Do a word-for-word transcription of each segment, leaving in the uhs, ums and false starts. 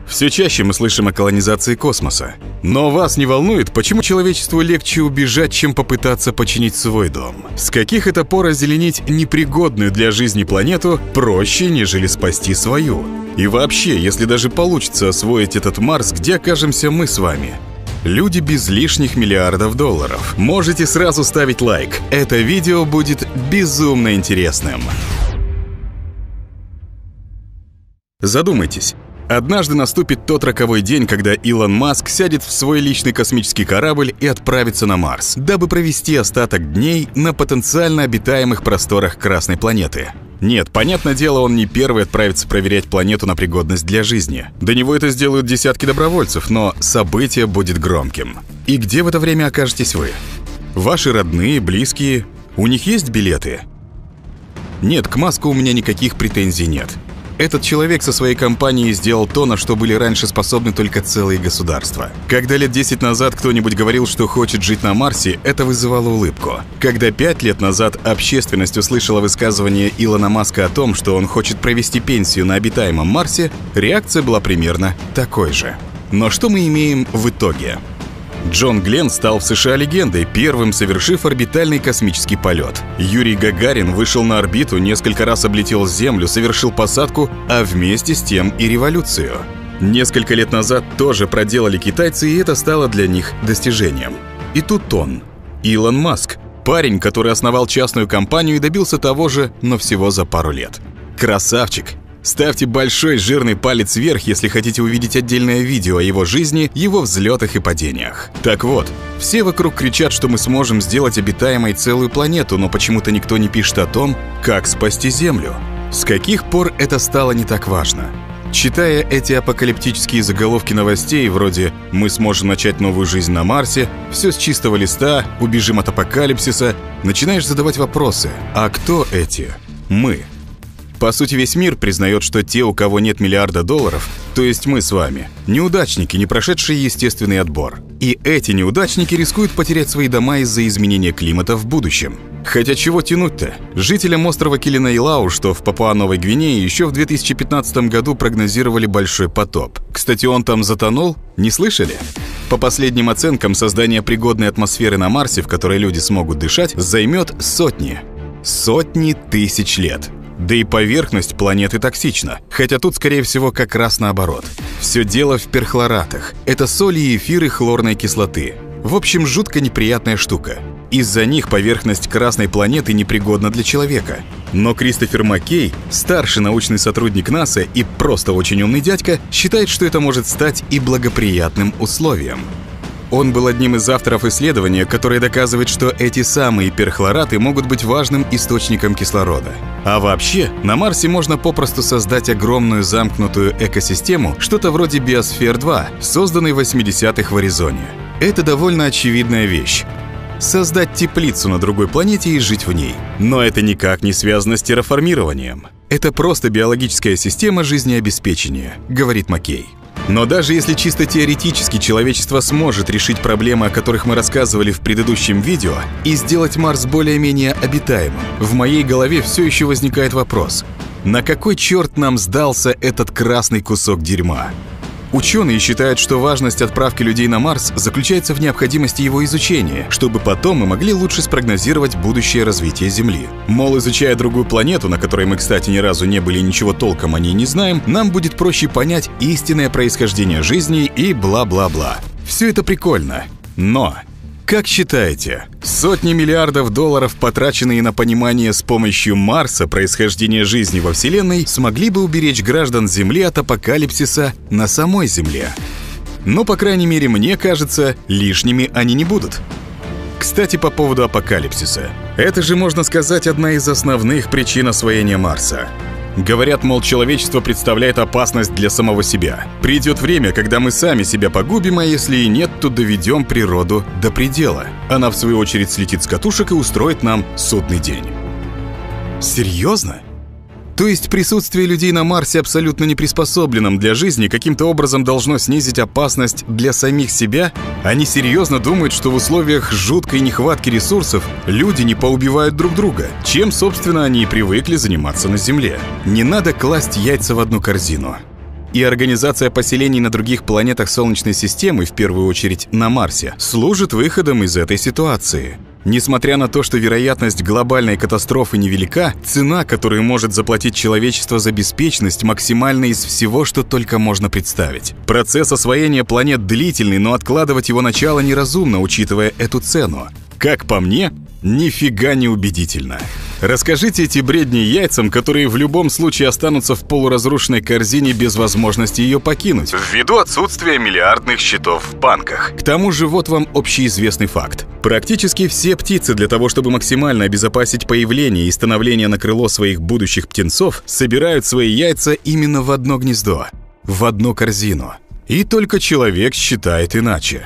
Все чаще мы слышим о колонизации космоса. Но вас не волнует, почему человечеству легче убежать, чем попытаться починить свой дом? С каких это пор озеленить непригодную для жизни планету проще, нежели спасти свою? И вообще, если даже получится освоить этот Марс, где окажемся мы с вами? Люди без лишних миллиардов долларов. Можете сразу ставить лайк. Это видео будет безумно интересным. Задумайтесь. Однажды наступит тот роковой день, когда Илон Маск сядет в свой личный космический корабль и отправится на Марс, дабы провести остаток дней на потенциально обитаемых просторах Красной планеты. Нет, понятное дело, он не первый отправится проверять планету на пригодность для жизни. До него это сделают десятки добровольцев, но событие будет громким. И где в это время окажетесь вы? Ваши родные, близкие? У них есть билеты? Нет, к Маску у меня никаких претензий нет. Этот человек со своей компанией сделал то, на что были раньше способны только целые государства. Когда лет десять назад кто-нибудь говорил, что хочет жить на Марсе, это вызывало улыбку. Когда пять лет назад общественность услышала высказывание Илона Маска о том, что он хочет провести пенсию на обитаемом Марсе, реакция была примерно такой же. Но что мы имеем в итоге? Джон Гленн стал в США легендой, первым совершив орбитальный космический полет. Юрий Гагарин вышел на орбиту, несколько раз облетел Землю, совершил посадку, а вместе с тем и революцию. Несколько лет назад тоже проделали китайцы, и это стало для них достижением. И тут он, Илон Маск, парень, который основал частную компанию и добился того же, но всего за пару лет. Красавчик! Ставьте большой жирный палец вверх, если хотите увидеть отдельное видео о его жизни, его взлетах и падениях. Так вот, все вокруг кричат, что мы сможем сделать обитаемой целую планету, но почему-то никто не пишет о том, как спасти Землю. С каких пор это стало не так важно? Читая эти апокалиптические заголовки новостей, вроде «Мы сможем начать новую жизнь на Марсе», «Все с чистого листа», «Убежим от апокалипсиса», начинаешь задавать вопросы. А кто эти «мы»? По сути, весь мир признает, что те, у кого нет миллиарда долларов, то есть мы с вами, неудачники, не прошедшие естественный отбор. И эти неудачники рискуют потерять свои дома из-за изменения климата в будущем. Хотя чего тянуть-то? Жителям острова Килинейлау, что в Папуа-Новой Гвинее, еще в две тысячи пятнадцатом году прогнозировали большой потоп. Кстати, он там затонул? Не слышали? По последним оценкам, создание пригодной атмосферы на Марсе, в которой люди смогут дышать, займет сотни, сотни тысяч лет. Да и поверхность планеты токсична, хотя тут, скорее всего, как раз наоборот. Все дело в перхлоратах. Это соли и эфиры хлорной кислоты. В общем, жутко неприятная штука. Из-за них поверхность Красной планеты непригодна для человека. Но Кристофер Маккей, старший научный сотрудник НАСА и просто очень умный дядька, считает, что это может стать и благоприятным условием. Он был одним из авторов исследования, которое доказывает, что эти самые перхлораты могут быть важным источником кислорода. А вообще, на Марсе можно попросту создать огромную замкнутую экосистему, что-то вроде Биосфер два, созданной в восьмидесятых в Аризоне. Это довольно очевидная вещь. Создать теплицу на другой планете и жить в ней. Но это никак не связано с терраформированием. Это просто биологическая система жизнеобеспечения, говорит Маккей. Но даже если чисто теоретически человечество сможет решить проблемы, о которых мы рассказывали в предыдущем видео, и сделать Марс более-менее обитаемым, в моей голове все еще возникает вопрос: на какой черт нам сдался этот красный кусок дерьма? Ученые считают, что важность отправки людей на Марс заключается в необходимости его изучения, чтобы потом мы могли лучше спрогнозировать будущее развитие Земли. Мол, изучая другую планету, на которой мы, кстати, ни разу не были и ничего толком о ней не знаем, нам будет проще понять истинное происхождение жизни и бла-бла-бла. Все это прикольно. Но... Как считаете, сотни миллиардов долларов, потраченные на понимание с помощью Марса происхождения жизни во Вселенной, смогли бы уберечь граждан Земли от апокалипсиса на самой Земле? Но, по крайней мере, мне кажется, лишними они не будут. Кстати, по поводу апокалипсиса. Это же, можно сказать, одна из основных причин освоения Марса. Говорят, мол, человечество представляет опасность для самого себя. Придет время, когда мы сами себя погубим, а если и нет, то доведем природу до предела. Она, в свою очередь, слетит с катушек и устроит нам судный день. Серьезно? То есть присутствие людей на Марсе, абсолютно не приспособленном для жизни, каким-то образом должно снизить опасность для самих себя? Они серьезно думают, что в условиях жуткой нехватки ресурсов люди не поубивают друг друга, чем, собственно, они и привыкли заниматься на Земле. Не надо класть яйца в одну корзину. И организация поселений на других планетах Солнечной системы, в первую очередь на Марсе, служит выходом из этой ситуации. Несмотря на то, что вероятность глобальной катастрофы невелика, цена, которую может заплатить человечество за беспечность, максимальна из всего, что только можно представить. Процесс освоения планет длительный, но откладывать его начало неразумно, учитывая эту цену. Как по мне, нифига не убедительно. Расскажите эти бредни яйцам, которые в любом случае останутся в полуразрушенной корзине без возможности ее покинуть, ввиду отсутствия миллиардных счетов в банках. К тому же вот вам общеизвестный факт. Практически все птицы для того, чтобы максимально обезопасить появление и становление на крыло своих будущих птенцов, собирают свои яйца именно в одно гнездо, в одну корзину. И только человек считает иначе.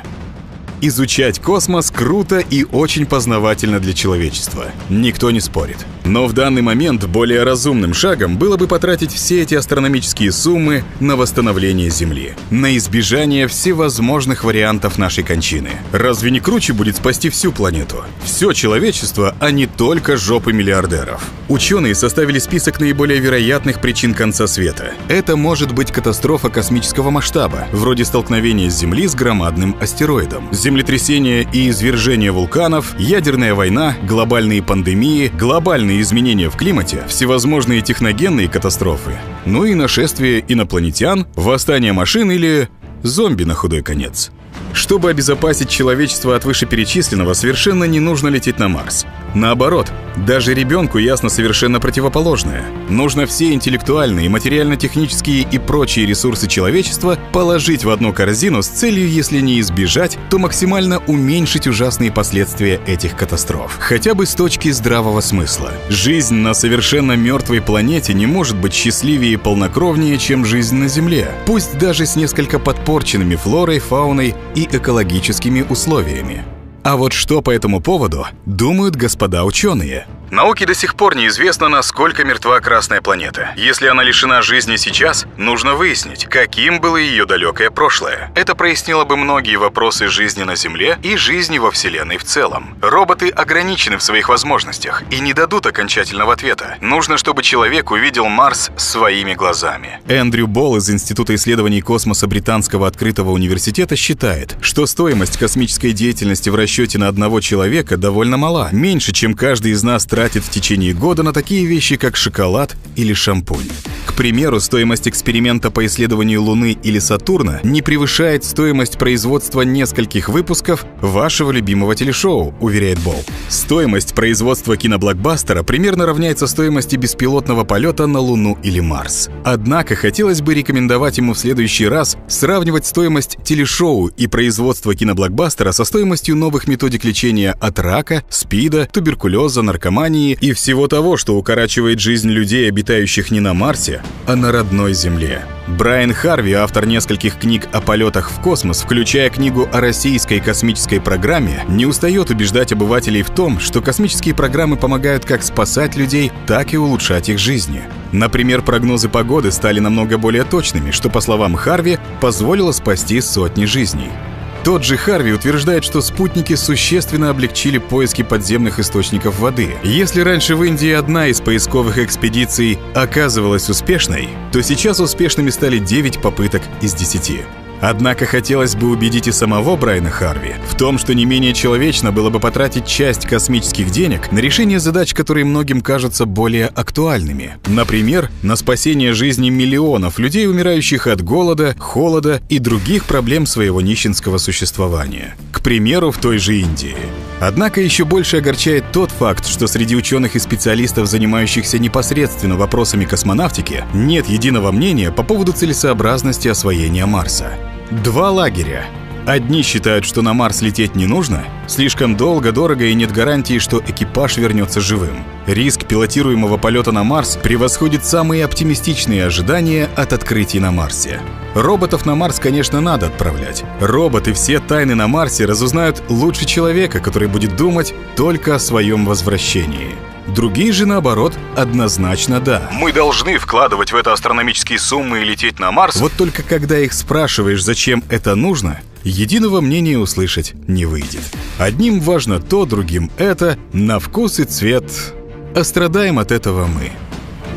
Изучать космос круто и очень познавательно для человечества. Никто не спорит. Но в данный момент более разумным шагом было бы потратить все эти астрономические суммы на восстановление Земли, на избежание всевозможных вариантов нашей кончины. Разве не круче будет спасти всю планету? Все человечество, а не только жопы миллиардеров. Ученые составили список наиболее вероятных причин конца света. Это может быть катастрофа космического масштаба, вроде столкновения Земли с громадным астероидом, землетрясения и извержения вулканов, ядерная война, глобальные пандемии, глобальные изменения в климате, всевозможные техногенные катастрофы, ну и нашествие инопланетян, восстание машин или зомби на худой конец. Чтобы обезопасить человечество от вышеперечисленного, совершенно не нужно лететь на Марс. Наоборот, даже ребенку ясно совершенно противоположное. Нужно все интеллектуальные, материально-технические и прочие ресурсы человечества положить в одну корзину с целью, если не избежать, то максимально уменьшить ужасные последствия этих катастроф. Хотя бы с точки здравого смысла. Жизнь на совершенно мертвой планете не может быть счастливее и полнокровнее, чем жизнь на Земле. Пусть даже с несколько подпорченными флорой, фауной и экологическими условиями. А вот что по этому поводу думают господа ученые? Науке до сих пор неизвестно, насколько мертва Красная планета. Если она лишена жизни сейчас, нужно выяснить, каким было ее далекое прошлое. Это прояснило бы многие вопросы жизни на Земле и жизни во Вселенной в целом. Роботы ограничены в своих возможностях и не дадут окончательного ответа. Нужно, чтобы человек увидел Марс своими глазами. Эндрю Болл из Института исследований космоса Британского открытого университета считает, что стоимость космической деятельности в расчете на одного человека довольно мала, меньше, чем каждый из нас тратит в течение года на такие вещи, как шоколад или шампунь. К примеру, стоимость эксперимента по исследованию Луны или Сатурна не превышает стоимость производства нескольких выпусков вашего любимого телешоу, уверяет Болл. Стоимость производства киноблокбастера примерно равняется стоимости беспилотного полета на Луну или Марс. Однако хотелось бы рекомендовать ему в следующий раз сравнивать стоимость телешоу и производства киноблокбастера со стоимостью новых методик лечения от рака, СПИДа, туберкулеза, наркомании и всего того, что укорачивает жизнь людей, обитающих не на Марсе, а на родной Земле. Брайан Харви, автор нескольких книг о полетах в космос, включая книгу о российской космической программе, не устает убеждать обывателей в том, что космические программы помогают как спасать людей, так и улучшать их жизни. Например, прогнозы погоды стали намного более точными, что, по словам Харви, позволило спасти сотни жизней. Тот же Харви утверждает, что спутники существенно облегчили поиски подземных источников воды. Если раньше в Индии одна из поисковых экспедиций оказывалась успешной, то сейчас успешными стали девять попыток из десяти. Однако хотелось бы убедить и самого Брайана Харви в том, что не менее человечно было бы потратить часть космических денег на решение задач, которые многим кажутся более актуальными. Например, на спасение жизни миллионов людей, умирающих от голода, холода и других проблем своего нищенского существования. К примеру, в той же Индии. Однако еще больше огорчает тот факт, что среди ученых и специалистов, занимающихся непосредственно вопросами космонавтики, нет единого мнения по поводу целесообразности освоения Марса. Два лагеря. Одни считают, что на Марс лететь не нужно, слишком долго, дорого и нет гарантии, что экипаж вернется живым. Риск пилотируемого полета на Марс превосходит самые оптимистичные ожидания от открытий на Марсе. Роботов на Марс, конечно, надо отправлять. Роботы все тайны на Марсе разузнают лучше человека, который будет думать только о своем возвращении. Другие же, наоборот, однозначно да. Мы должны вкладывать в это астрономические суммы и лететь на Марс. Вот только когда их спрашиваешь, зачем это нужно, единого мнения услышать не выйдет. Одним важно то, другим это, на вкус и цвет. А страдаем от этого мы.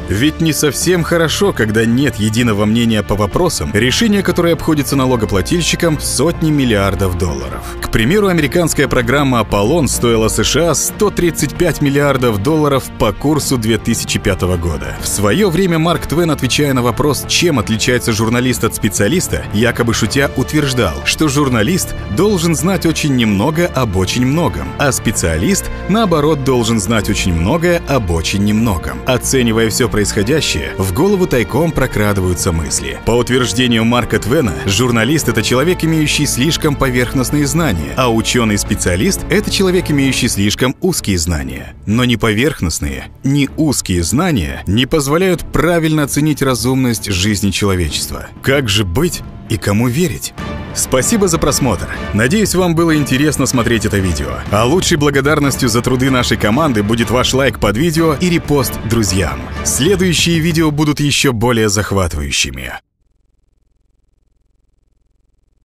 Ведь не совсем хорошо, когда нет единого мнения по вопросам, решение которое обходится налогоплательщикам в сотни миллиардов долларов. К примеру, американская программа «Аполлон» стоила США сто тридцать пять миллиардов долларов по курсу две тысячи пятого года. В свое время Марк Твен, отвечая на вопрос, чем отличается журналист от специалиста, якобы шутя утверждал, что журналист должен знать очень немного об очень многом, а специалист, наоборот, должен знать очень многое об очень немногом. Оценивая все происходящее, в голову тайком прокрадываются мысли. По утверждению Марка Твена, журналист — это человек, имеющий слишком поверхностные знания, а ученый-специалист — это человек, имеющий слишком узкие знания. Но ни поверхностные, ни узкие знания не позволяют правильно оценить разумность жизни человечества. Как же быть и кому верить? Спасибо за просмотр. Надеюсь, вам было интересно смотреть это видео. А лучшей благодарностью за труды нашей команды будет ваш лайк под видео и репост друзьям. Следующие видео будут еще более захватывающими.